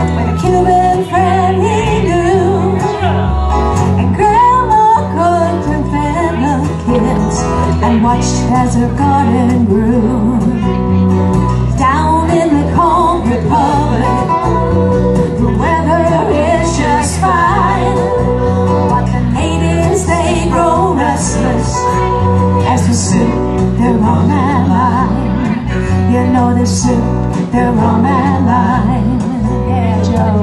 with a Cuban friend he knew. And Grandma cooked and fed the kids and watched as her garden grew. Down in the Conch Republic, the weather is just fine, but the natives, they grow restless as the soup, they're on that line. You know the soup, they're on that line. Yeah, Joe.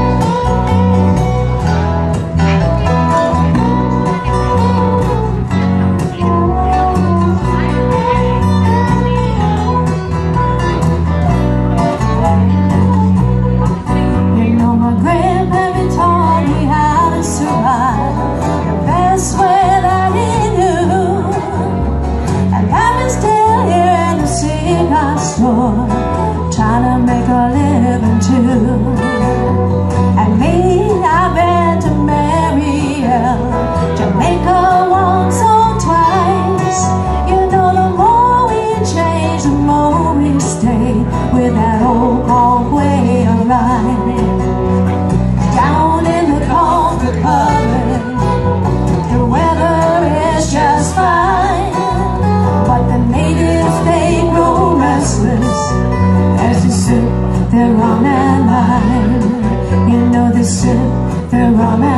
Trying to make a living too. And me, I've been to Meri-Lynn, Jamaica once or twice. You know, the more we change, the more we stay with that old Conch way of life. Down in the Conch Republic, the weather is just fine, but the natives, they grow restless as the soup, they're on that line. You know the soup, they're on that line.